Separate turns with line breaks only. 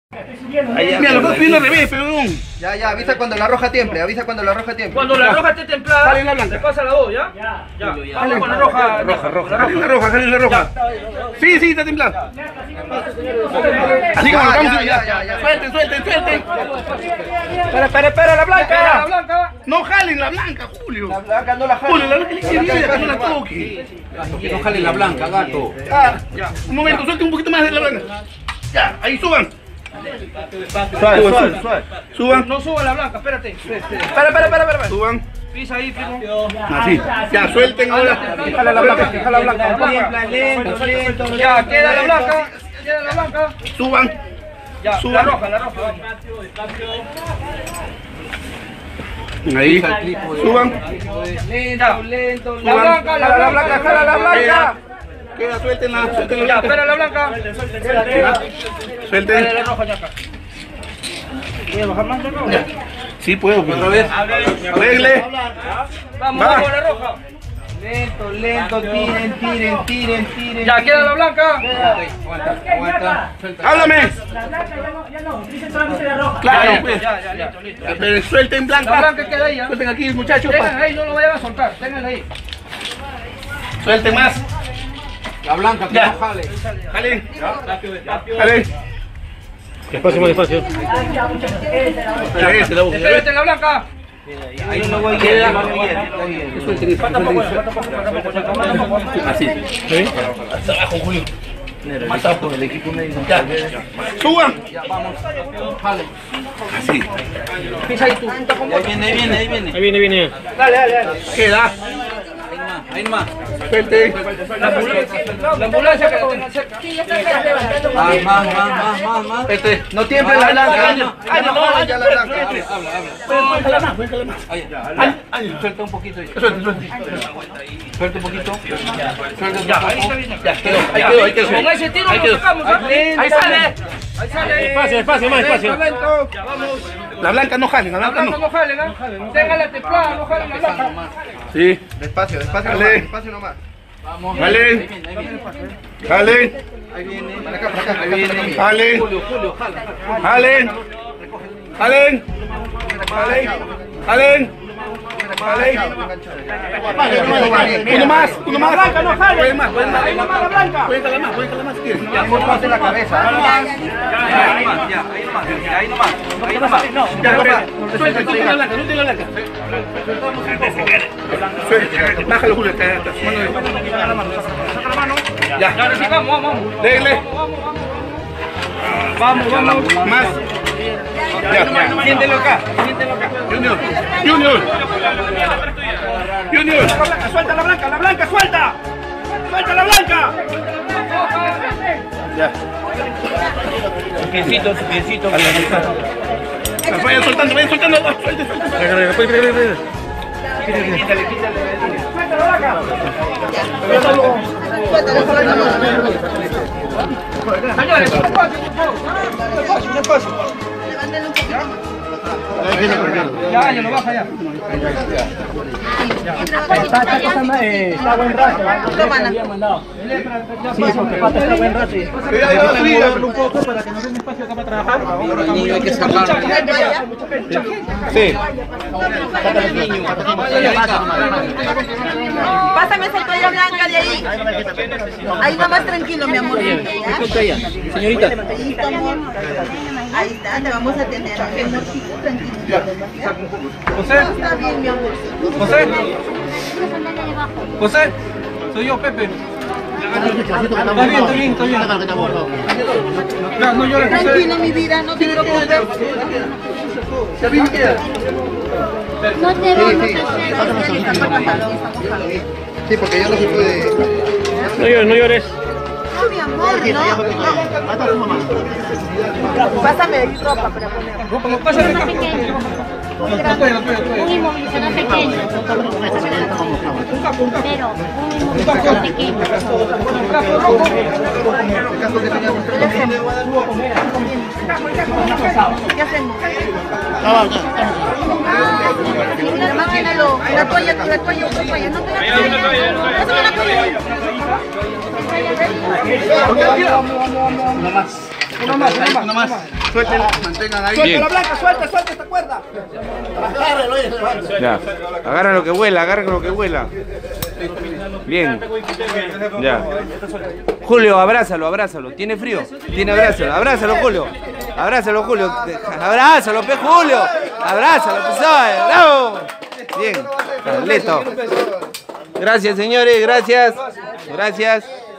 Mira, lo estás pidiendo al revés, peón.
Ya, avisa cuando la roja tiemple,
Cuando la roja esté templada,
Sale la blanca.
te pasa la voz, ¿ya? Ya. Vamos con la roja.
Jale la roja. Sí, está templada. Así como lo vamos ya. Suelten.
Espera, la blanca.
No jalen la blanca, Julio.
La blanca no la jala.
Julio, la blanca le quiere que no la toque.
Que no jale la blanca, gato.
Ya, un momento, suelte un poquito más de la blanca. Ya, ahí suban.
Suave.
Suban.
No suba la blanca, espérate.
Espera.
Suban.
Pisa ahí, primo.
Así. Ya, suelten ahora.
Jala la blanca.
Lento.
Ya, queda la blanca.
Suban.
Ya,
Suban.
la roja.
Ahí. Suban.
Lento.
La blanca,
Jala la blanca.
Queda, suelten la
Ya,
blanca.
espera la blanca.
Suelten.
La roja ya acá. ¿Voy a bajar más de nuevo?
Sí puedo, pero
Otra vez.
arregle.
Vamos a la roja.
Lento, tiren.
Ya, queda la blanca.
Aguanta.
Háblame.
La blanca ya no, dice solamente la roja.
Claro, pues.
Ya, listo.
Pero suelten blanca.
La blanca queda ahí, ¿ya?
Suelten aquí, muchachos.
Tengan ahí, no lo vayan a soltar. Tengan ahí.
Suelten más.
La blanca, que
Ya.
no jale.
Jalen.
Despacio, más despacio.
Espérate la blanca.
Ahí no voy a quedar.
Así. Hasta abajo, Julio. Más abajo del equipo médico. Ya. Suban.
Jale.
Así.
Pisa ahí tú.
Ahí viene.
Ahí viene.
Queda.
Ahí nomás.
Suelten.
La ambulancia que la tengan cerca.
Más.
No tiemble la blanca.
Ya la blanca.
Habla. Ahí. Suelta un poquito. Suelta un poquito.
Ya, ahí está bien.
Ya, quedó. Ahí quedó.
Con ese tiro lo sacamos.
Ahí sale.
Despacio, más despacio.
Ya, vamos.
La blanca no jalen, la
La
blanca
blanca
no.
no jalen, ¿ah? Tengan la templada, no jalen la blanca.
Sí.
Despacio
Dale.
nomás.
Vamos.
Jalen. Jalen.
Para acá.
Jalen.
Julio, jala.
Jalen. Uno más.
blanca no jale.
Pueden más.
Ahí nomás la blanca.
Cuéntala más si quieren.
Ya, por parte de la cabeza.
Ahí nomás.
Ya, suelten la blanca. Bájalo, Julio.
Saca la mano.
Ya.
Ya, ahora sí, vamos.
Dele.
Vamos.
Más. Ya.
Siéntelo acá.
Junior.
Suelta la blanca, suelta. Suelta la blanca.
Ya.
Su piecito.
Vayan soltando. Suelte.
Suelta la blanca. Señores, un espacio. Ya, lo baja ya.
Está buen rato. Sí, porque falta está buen rato.
Un poco para que no den espacio acá para trabajar.
El niño hay que sacarlo.
Sí.
Pásame esa toalla blanca de ahí. Ahí nomás tranquilo, mi amor.
Señorita.
Listo, amor. Ahí está, te vamos a atender. Tranquilo.
José,
Está bien, mi amor.
José, soy yo, Pepe. Está bien. No llores, José.
Tranquilo, mi vida, no te preocupes.
No te
Sí, porque ya no se puede.
No llores.
No, mi amor, no. Pásame ropa para poner.
Pásale acá.
muy grande, un inmovilizador pequeño. Pero un inmovilizador pequeño.
¿Qué hacemos? La toalla, otra toalla, no te la toalla.
Uno más.
Suelten, mantengan ahí.
Suelta la blanca, suelta esta cuerda.
Ya. Agarra lo que vuela, agarra lo que vuela. Bien. Ya. Julio, abrázalo. ¿Tiene frío? Abrázalo, Julio. Abrázalo, Julio. Abrázalo, pe Julio. Abrázalo, pe Zoe. ¡Bravo! Bien. Listo. Gracias, señores, gracias.